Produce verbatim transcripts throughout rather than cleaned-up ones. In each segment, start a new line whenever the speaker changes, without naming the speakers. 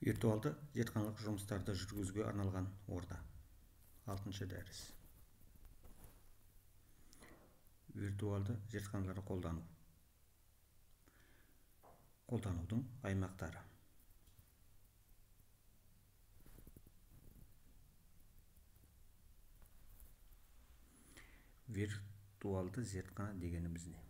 Виртуалды зертханалық жұмыстарды жүргізуге арналған орда. алтыншы дәріс. Виртуалды зертханаларды қолдану. Қолданудың аймақтары. Виртуалды зертхана дегеніміз не?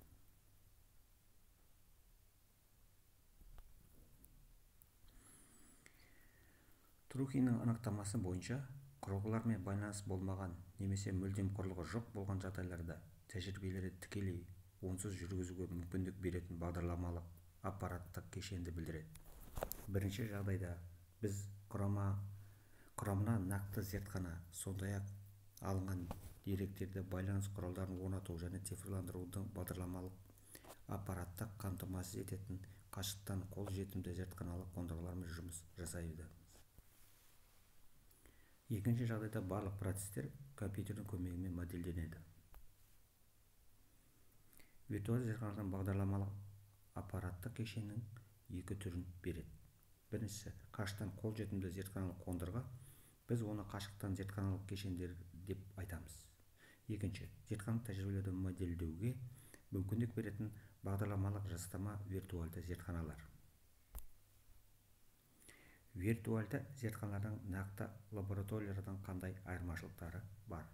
Трухиннің анықтамасы бойынша, құрылғылармен байланыс болмаған немесе мүлдем құрылғы жоқ болған жағдайларда тәжірибелерді тікелей онсыз жүргізуге мүмкіндік беретін бағдарламалық аппараттық кешенді білдіреді. Бірінші жағдайда біз құрама құрамына нақты зертхана, сондай-ақ алынған деректерді байланыс құралдарын орнату және цифрландырудың бағдарламалық аппараттық қамтамасыз ететін қашықтан қол жетімді зертханалық қондырғылармен жұмыс жасайды. Екінші жағдайда барлық процестер компьютердің көмегімен модельденеді. Виртуалды зертханадан бағдарламалық аппараттық кешеннің екі түрін береді. Біріншісі қашықтан қол жетімді зертханалық қондырғы. Біз оны қашықтан зертханалық кешендер деп айтамыз. Екінші, зертханалық тәжірибелерді модельдеуге мүмкіндік беретін бағдарламалық жастама виртуалды зертханалар. Виртуалды зертханалардың нақты лабораториялардан қандай айырмашылықтары бар?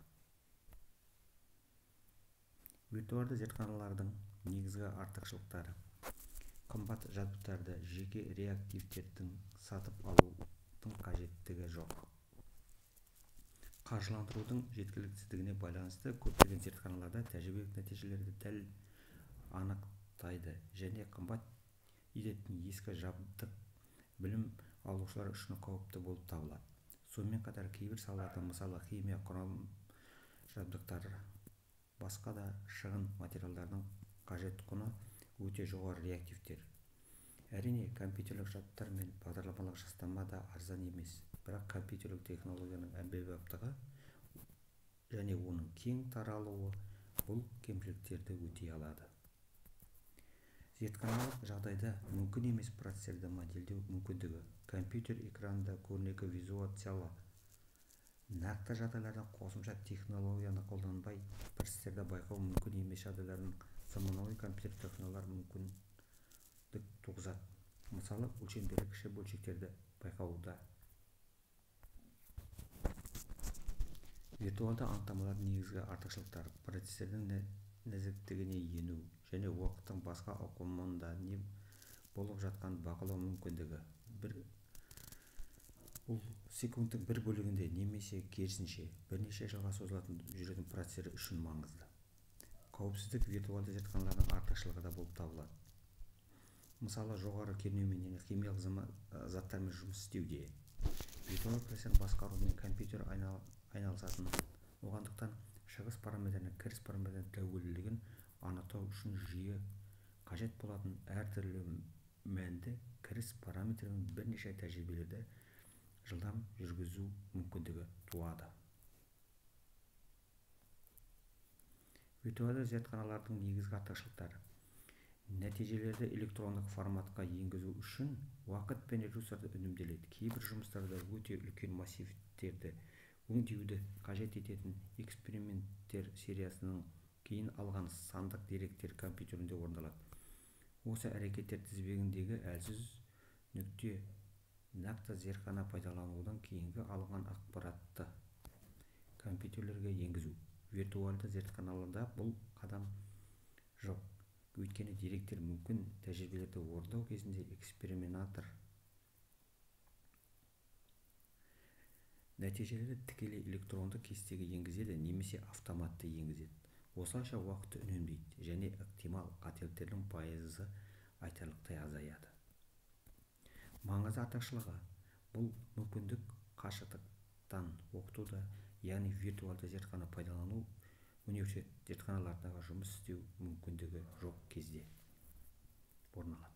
Виртуалды зертханалардың негізгі артықшылықтары: қымбат жабдықтарды, жеке реактивтердің сатып алудың қажеттігі жоқ. Қаржыландырудың жеткіліксіздігіне байланысты көптеген зертханаларда тәжірибелік нәтижелерді дәл анықтайды және қымбат ететін ескі жабдық білім алушылар үшін қауіпті болып табылады. Сонымен қатар кейбір салаларда, мысалы химия құрам жабдықтары, басқа да шығын материалдардың қажет құны өте жоғары реактивтер. Әрине, компьютерлік жабдықтар мен бағдарламалық жастама да арзан емес, бірақ компьютерлік технологияның әмбебаптығы және оның кең таралуы бұл кемшіліктерді өтей алады. Зертханалық жағдайда мүмкін емес процестерді модельдеу мүмкіндігі. Компьютер экранында көрнекі визуализациялы нақты жағдайларда қосымша технологияны қолданбай процестерді байқау мүмкін емес жағдайлардың заманауи компьютер технологиялар мүмкіндік туғызады. Мысалы, өлшемдері кіші бөлшектерді байқауда. Виртуалды анықтамалардың негізгі артықшылықтары: процестердің нәзіктігіне ену және уақыттың басқа ауқымында не болып жатқанын бақылау мүмкіндігі. Бір бұл секундтың бір бөлігінде немесе керісінше бірнеше жылға созылатын жүретін процестер үшін маңызды. Қауіпсіздік виртуалды зертханалардың артықшылығы да болып табылады. Мысалы, жоғары кернеумен және химиялық заттармен жұмыс істеуде. Виртуалды процестерді басқарумен компьютер айналысатын, оғандықтан шығыс параметрінің кіріс параметрінің тәуелділігін анықтау үшін жиі қажет болатын әртүрлі мәнді кіріс параметрінің бірнеше тәжірибелерді жылдам жүргізу мүмкіндігі туады. Виртуалды зертханалардың негізгі артықшылықтары: нәтижелерді электрондық форматқа енгізу үшін уақыт пен ресурстарды үнемделеді. Кейбір жұмыстарда өте үлкен массивтерді өңдеуді қажет ететін эксперименттер сериясының кейін алған сандық деректер компьютерінде орындалады. Осы әрекеттер тізбегіндегі әлсіз нүкте нақты зертхана пайдаланудан кейінгі алынған ақпаратты компьютерлерге енгізу. Виртуалды зертханаларда бұл қадам жоқ, өйткені деректер мүмкін тәжірибелерді орындау кезінде экспериментатор нәтижелерді тікелей электронды кестеге енгізеді немесе автоматты енгізеді. Осылайша уақытты үнемдейді және ықтимал қателіктердің пайызы айтарлықтай азаяды. Маңызды артықшылығы: бұл мүмкіндік қашықтықтан оқытуда, яғни виртуалды зертхана пайдалану университет зертханалардағы жұмыс істеу мүмкіндігі жоқ кезде орналады.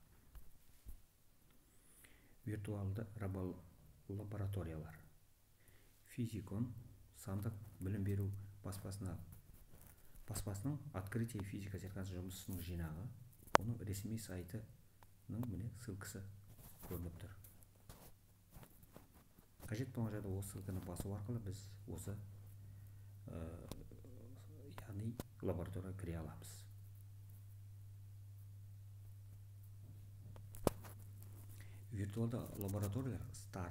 Виртуалды лабораториялар. Физикон сандық білім беру баспасына баспасының открытие физика зертханасы жұмысының жинағы, оның ресми сайтының міне ссылкасы көрініп тұр. қажет болған жағдайда осы ссылканы басу арқылы біз осы яғни лабораторияға кіре аламыз. Виртуалды лабораториялар стар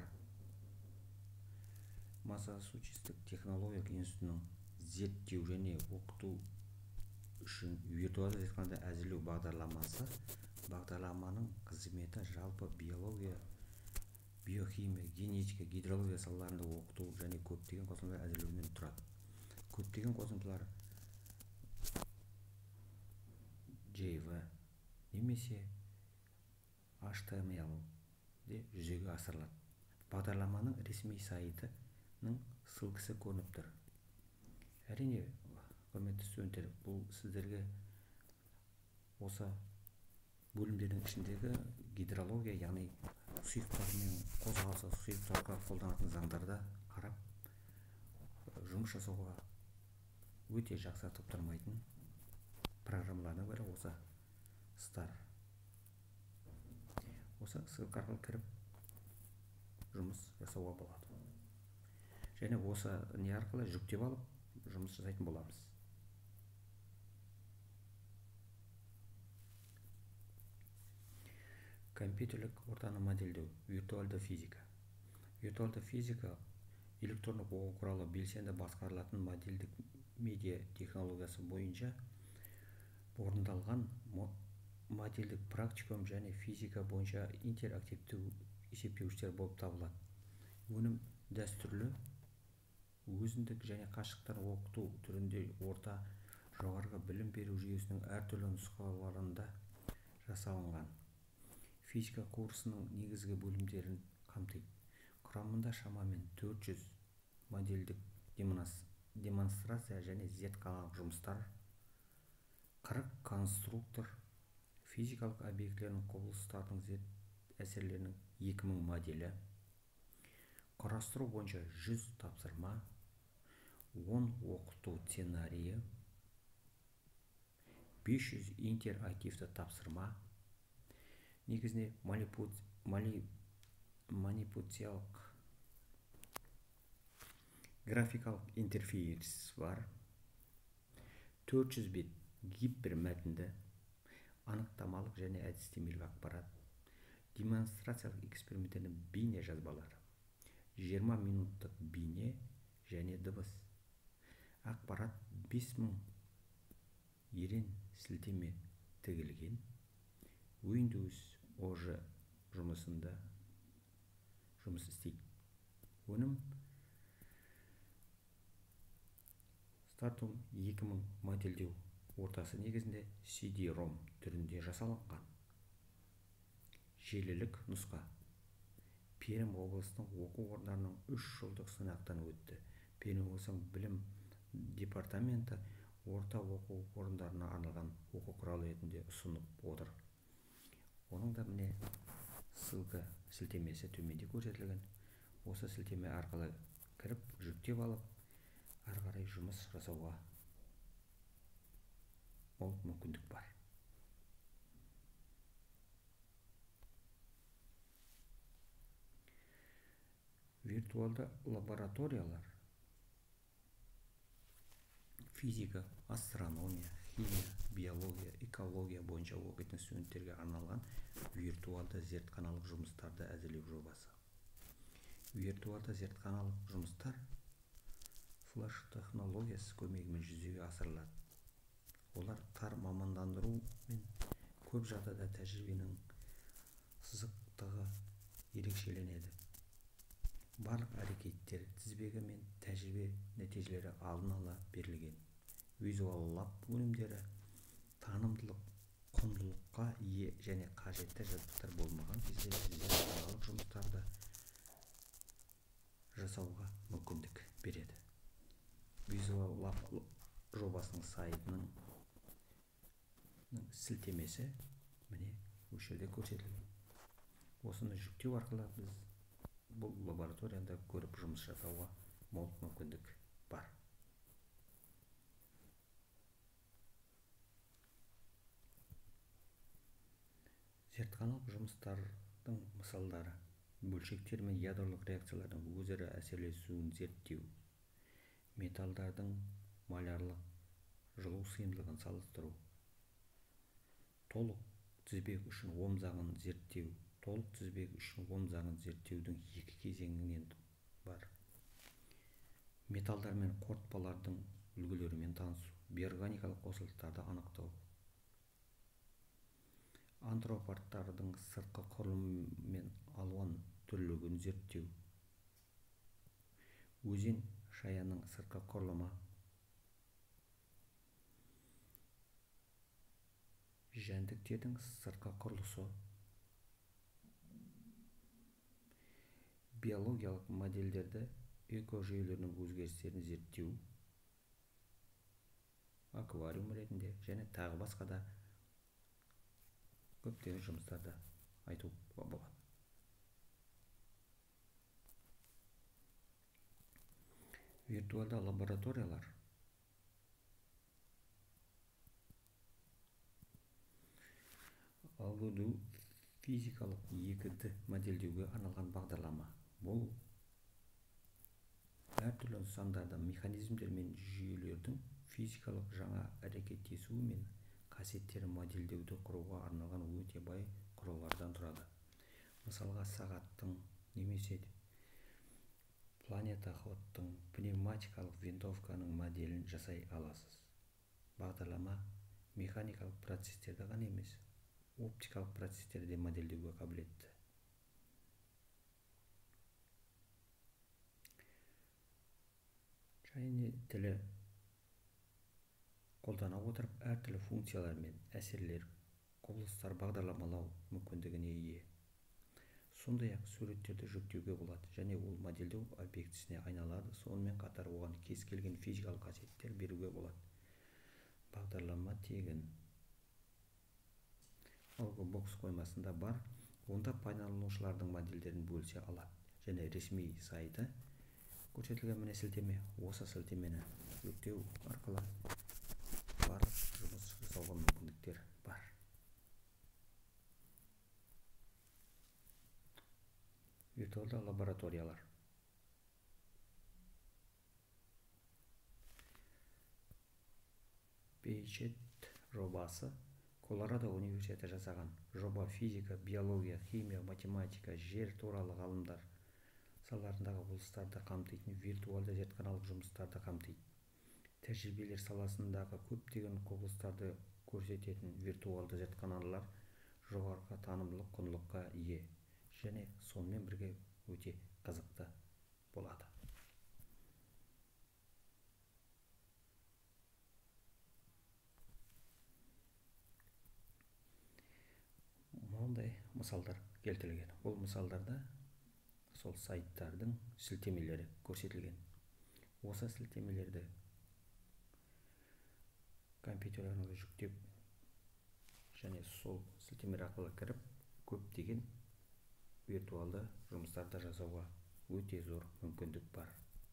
Массачусетс технологиялық институтының зерттеу және оқыту үшін виртуалды зертханада әзірлеу бағдарламасы. Бағдарламаның қызметі жалпы биология, биохимия, генетика, гидрология салаларында оқыту және көптеген қосымшалар әзірлеуінен тұрады. Көптеген қосымшалар Java немесе эйч ти эм эль де жүзеге асырылады. Бағдарламаның ресми сайтының ссылкасы көрініп тұр. Әрине, құрметті студенттер, бұл сіздерге осы бөлімдердің ішіндегі гидрология, яғни сұйықтар мен қозғалысы сұйықтарға қолданатын заңдарды қарап жұмыс жасауға өте жақсы таптырмайтын программалардың бірі осы стар. Осы ссылка арқылы кіріп жұмыс жасауға болады. Және осы не арқылы жүктеп алып жұмыс жасайтын боламыз. Компьютерлік ортаны модельдеу, виртуалды физика. Виртуалды физика электрондық оқу құралы белсенді басқарылатын модельдік медиа технологиясы бойынша орындалған модельдік практикум және физика бойынша интерактивті есептеуіштер болып табылады. Өнім дәстүрлі, өзіндік және қашықтан оқыту түрінде орта жоғарғы білім беру жүйесінің әртүрлі нұсқаларында жасалынған. Физика курсының негізгі бөлімдерін қамтиды. Құрамында шамамен төрт жүз модельдік демонстрация және зертханалық жұмыстар, қырық конструктор, физикалық объектілердің құбылыстардың әсерлерінің екі мың моделі, құрастыру бойынша жүз тапсырма, он оқыту сценарийі, бес жүз интерактивті тапсырма, негізінде манипуляциялық графикалық интерфейс бар, төрт жүз бет гипермәтінді, анықтамалық және әдістемелік ақпарат, демонстрациялық эксперименттердің бейне жазбалары, жиырма минуттық бейне және дыбыс, ақпарат бес мың ерен сілтеме тігілген, Windows о жи жұмысында жұмыс істейді. Өнім Stratum екі мың модельдеу ортасы негізінде си ди ром түрінде жасалынған. Желілік нұсқа. Пермь облысының оқу орындарының үш жылдық сынақтан өтті. Пермь облысының білім департаменті орта оқу орындарына арналған оқу құралы ретінде ұсынып отыр. Оның да міне ссылка сілтемесі төменде көрсетілген. Осы сілтеме арқылы кіріп, жүктеп алып, ары қарай жұмыс жасауға мол мүмкіндік бар. Виртуалды лабораториялар физика, астрономия, химия, биология, экология бойынша оқитын студенттерге арналған виртуалды зертханалық жұмыстарды әзірлеу жобасы. Виртуалды зертханалық жұмыстар флеш технологиясы көмегімен жүзеге асырылады. Олар тар мамандандыру мен көп жағдайда тәжірибенің сызықтығы ерекшеленеді. Барлық әрекеттер тізбегі мен тәжірибе нәтижелері алдын ала берілген. Визуаллап өнімдері танымдылық, құндылыққа ие және қажетті жабдықтар болмаған кезде зертханалық жұмыстарды жасауға мүмкіндік береді. Визуаллап жобасының сайтының сілтемесі міне осы жерде көрсетілген. Осыны жүктеу арқылы біз бұл лабораторияда көріп жұмыс жасауға мол мүмкіндік бар. Зертханалық жұмыстардың мысалдары. бөлшектер мен ядролық реакциялардың өзара әсерлесуін зерттеу, металлдардың малярлық жылу сыйымдылығын салыстыру, толық тізбек үшін Ом заңын зерттеу. Толық тізбек үшін Ом заңын зерттеудің екі кезеңінен бар. Металдар мен қорытпалардың үлгілерімен танысу, биорганикалық қосылыстарды анықтау, антропарттардың сыртқы құрылымы мен алуан түрлілігін зерттеу, өзен шаяның сыртқы құрылымы, жәндіктердің сыртқы құрылысы, биологиялық модельдерді, экожүйелердің өзгерістерін зерттеу, аквариум ретінде және тағы басқа да көптеген жұмыстарды айтуға болады. Виртуалды лабораториялар алгоду физикалық екі ді модельдеуге арналған бағдарлама. Бұл әртүрлі нысандарды, механизмдер мен жүйелердің физикалық жаңа әрекеттесуі мен қасиеттерін модельдеуді құруға арналған өте бай құрылғылардан тұрады. Мысалға, сағаттың немесе планетоходтың, пневматикалық винтовканың моделін жасай аласыз. Бағдарлама механикалық процестерді ғана емес, оптикалық процестерді модельдеуге қабілетті. Және тілі қолдана отырып әртүрлі функциялар мен әсерлер, құбылыстар бағдарламалау мүмкіндігіне ие. Сондай-ақ суреттерді жүктеуге болады және ол модельдеу объектісіне айналады. Сонымен қатар оған кез келген физикалық қасиеттер беруге болады. Бағдарлама тегін Algobox қоймасында бар. Онда пайдаланушылардың модельдерін бөлісе алады және ресми сайты көрсетілген міне сілтеме. Осы сілтемені жүктеу арқылы барлық жұмыс жасауға мүмкіндіктер бар. Виртуалды лабораториялар. Пейчет жобасы Колорадо университеті жасаған. Жоба физика, биология, химия, математика, жер туралы ғалымдар салаларындағы облыстарды қамтитын виртуалды зертханалық жұмыстарды қамтиды. Тәжірибелер саласындағы көптеген құбылыстарды көрсететін виртуалды зертханалар жоғарғы танымдық құндылыққа ие және сонымен бірге өте қызықты болады. Мұндай мысалдар келтірілген. Бұл мысалдарда сол сайттардың сілтемелері көрсетілген. Осы сілтемелерді компьютерлеріңізге жүктеп және сол сілтемелер арқылы кіріп, көптеген виртуалды жұмыстарды жасауға өте зор мүмкіндік бар.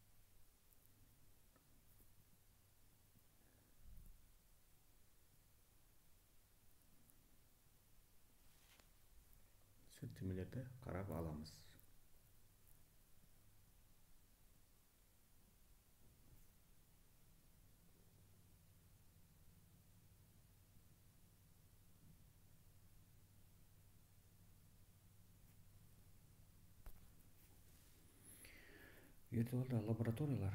Сілтемелерді қарап аламыз. Виртуалды лабораториялар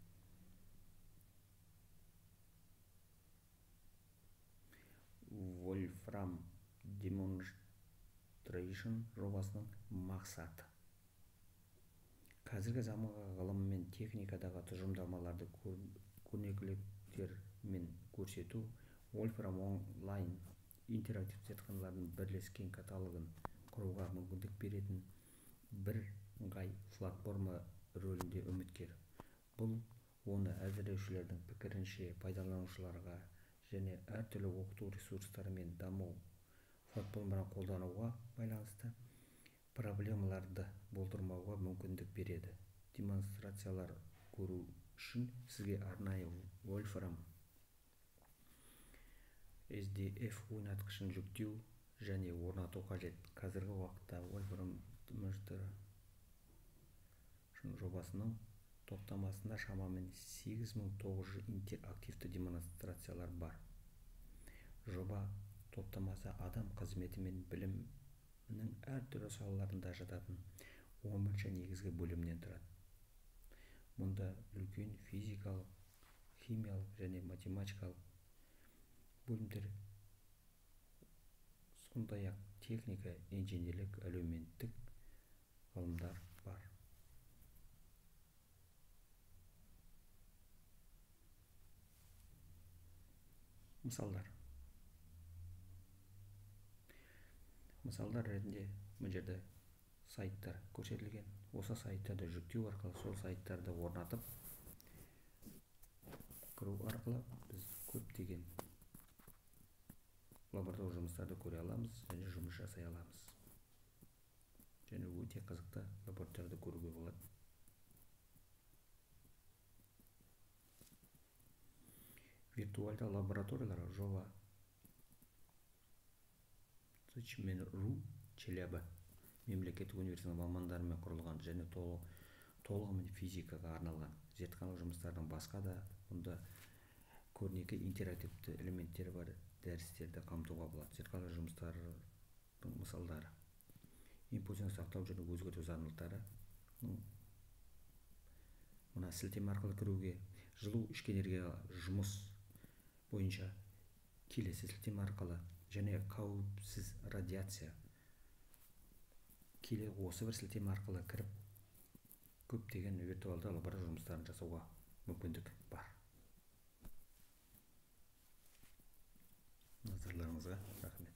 Wolfram Demonstration жобасының мақсаты. Қазіргі заманғы ғылым мен техникадағы тұжырымдамаларды көрнекіліктермен көрсету Wolfram онлайн интерактивті зертханалардың бірлескен каталогын құруға мүмкіндік беретін бірыңғай платформа рөлінде үміткер. Бұл оны әзірлеушілердің пікірінше пайдаланушыларға және әртүрлі оқыту ресурстары мен даму платформаларын қолдануға байланысты проблемаларды болдырмауға мүмкіндік береді. Демонстрациялар көру үшін сізге арнайы Wolfram эс ди эф ойнатқышын жүктеу және орнату қажет. Қазіргі уақытта Wolfram жобасының топтамасында шамамен сегіз мың тоғыз жүз интерактивті демонстрациялар бар. Жоба топтамасы адам қызметі мен білімнің әртүрлі салаларында жататын он бірінші негізгі бөлімнен тұрады. Мұнда үлкен физикалық, химиялық және математикалық бөлімдер, сондай-ақ техника, инженерлік, әлеуметтік ғылымдар бар. Мысалдар. Мысалдар ретінде бұл жерде сайттар көрсетілген. Осы сайттарды жүктеу арқылы сол сайттарды орнатып кіру арқылы біз көптеген лабораториялық жұмыстарды көре аламыз және жұмыс жасай аламыз. Және өте қызықты лабораторияда көруге болады. Виртуалды лабораториялар жоба Сочи-мен-ру Челябі мемлекеттік университетінің мамандарымен құрылған және толығымен физикаға арналған зертханалық жұмыстардың басқа да мұнда көрнекі интерактивті элементтері бар дәрістерді қамтуға болады. Зертханалық жұмыстардың мысалдары: импульсін сақтау және өзгерту заңдылықтары. Мына сілтеме арқылы кіруге, жылу ішкі энергия жұмыс бойынша келесі сілтеме арқылы және қауіпсіз радиация келе осы бір сілтеме арқылы кіріп көптеген виртуалды лаборатория жұмыстарын жасауға мүмкіндік бар. Назарларыңызға рахмет.